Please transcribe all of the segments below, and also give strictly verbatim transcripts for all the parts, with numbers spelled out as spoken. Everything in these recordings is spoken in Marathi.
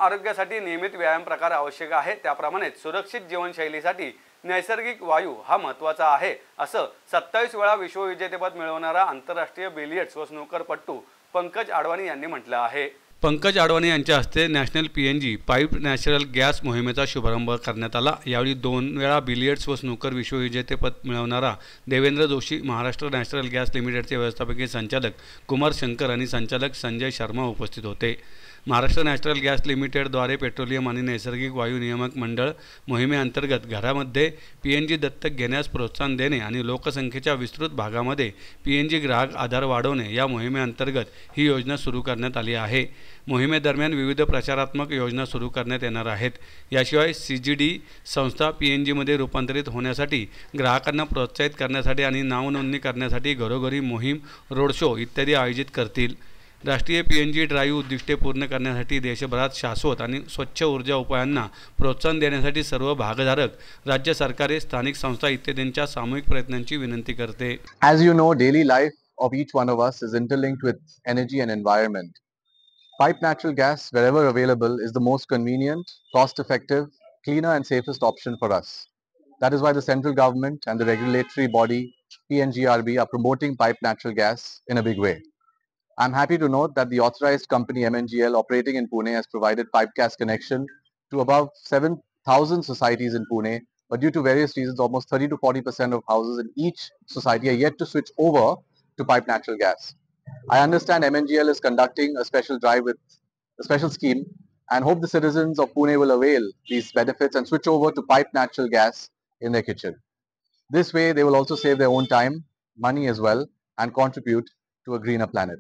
आरोग्यासाठी नियमित व्यायाम प्रकार आवश्यक आहे, त्याप्रमाणे सुरक्षित जीवनशैलीसाठी नैसर्गिक वायू हा महत्त्वाचा आहे, असं सत्तावीस वेळा विश्वविजेतेपद मिळवणारा आंतरराष्ट्रीय बिलियर्ड्स व स्नूकरपटू पंकज आडवाणी यांनी म्हटलं आहे। पंकज आडवाणी यांच्या हस्ते national PNG pipe natural gas मोहिमेचा शुभारंभ करण्यात आला। यावेळी दोन वेळा बिलियर्ड्स व स्नूकर विश्वविजेतेपद मिळवणारा देवेंद्र जोशी, महाराष्ट्र नॅशनल गॅस लिमिटेडचे व्यवस्थापकीय संचालक कुमार शंकर आणि संचालक संजय शर्मा उपस्थित होते। महाराष्ट्र नॅशनल गॅस लिमिटेडद्वारे पेट्रोलियम आणि नैसर्गिक वायू नियामक मंडळ मोहिमेअंतर्गत घरामध्ये पीएनजी दत्तक घेण्यास प्रोत्साहन देणे आणि लोकसंख्येच्या विस्तृत भागामध्ये पीएनजी ग्राहक आधार वाढवणे या मोहिमेअंतर्गत ही योजना सुरू करण्यात आली आहे। मोहिमेदरम्यान विविध प्रचारात्मक योजना सुरू करण्यात येणार आहेत। याशिवाय सीजीडी संस्था पीएनजीमध्ये रूपांतरित होण्यासाठी, ग्राहकांना प्रोत्साहित करण्यासाठी आणि नावनोंदणी करण्यासाठी घरोघरी मोहीम, रोड शो इत्यादी आयोजित करतील। राष्ट्रीय पीएनजी ड्राईव्ह उद्दिष्टे पूर्ण करण्यासाठी देशभरात शाश्वत आणि स्वच्छ ऊर्जा उपायांना प्रोत्साहन देण्यासाठी सर्व भागधारक, राज्य सरकारे, स्थानिक संस्था इत्यादींच्या सामूहिक प्रयत्नांची विनंती करते। As you know, daily life of each one of us is interlinked with energy and environment. Piped natural gas, wherever available, is the most convenient, cost-effective, cleaner and safest option for us. That is why the central government and the regulatory body P N G R B are promoting piped natural gas in a big way. I'm happy to note that the authorized company M N G L operating in Pune has provided piped gas connection to about seven thousand societies in Pune, but due to various reasons, almost thirty to forty percent of houses in each society are yet to switch over to piped natural gas. I understand M N G L is conducting a special drive with a special scheme and hope the citizens of Pune will avail these benefits and switch over to piped natural gas in their kitchen. This way, they will also save their own time, money as well, and contribute to a greener planet.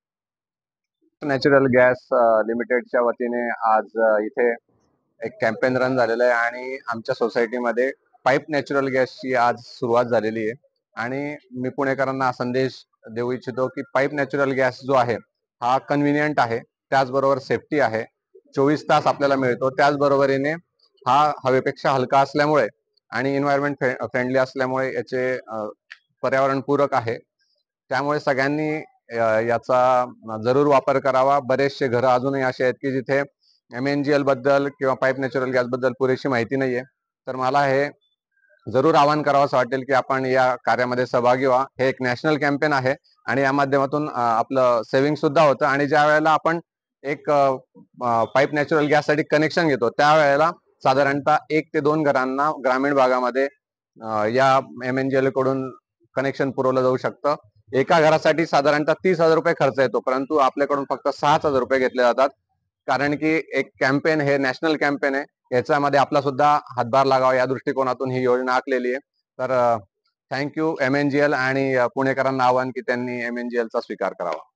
Natural gas लिमिटेडच्या वतीने आज इथे एक कॅम्पेन रन झालेला आहे आणि आमच्या सोसायटीमध्ये पाईप नॅचरल गॅसची आज सुरुवात झालेली आहे। आणि मी पुणेकरांना हा संदेश देऊ इच्छितो की पाईप नॅचरल गॅस जो आहे हा कन्व्हिनियंट आहे, त्याचबरोबर सेफ्टी आहे, चोवीस तास आपल्याला मिळतो, त्याचबरोबरीने हा हवेपेक्षा हलका असल्यामुळे आणि एन्व्हायरमेंट फ्रेंडली असल्यामुळे याचे पर्यावरणपूरक आहे। त्यामुळे सगळ्यांनी याचा जरूर वापर करावा। बरेचसे घर अजूनही असे आहेत की जिथे एम एन जी एल बद्दल किंवा पाईप नॅचरल गॅस बद्दल पुरेशी माहिती नाहीये, तर मला हे जरूर आवाहन करावंसं वाटेल की आपण या कार्यामध्ये सहभागी व्हा। हे एक नॅशनल कॅम्पेन आहे आणि या माध्यमातून आपलं सेव्हिंग सुद्धा होतं आणि ज्या वेळेला आपण एक पाईप नॅचरल गॅस साठी कनेक्शन घेतो त्यावेळेला साधारणतः एक ते दोन घरांना ग्रामीण भागामध्ये या एम एन जी एल कडून कनेक्शन पुरवलं जाऊ शकतं। एका घरासाठी साधारणतः तीस हजार रुपये खर्च येतो, परंतु आपल्याकडून फक्त सहाच हजार रुपये घेतले जातात, कारण की एक कॅम्पेन हे नॅशनल कॅम्पेन आहे, याच्यामध्ये आपला सुद्धा हातभार लागावा या दृष्टिकोनातून ही योजना आखलेली आहे। तर thank you M N G L आणि पुणेकरांना आवाहन की त्यांनी एम एन जी एल चा स्वीकार करावा।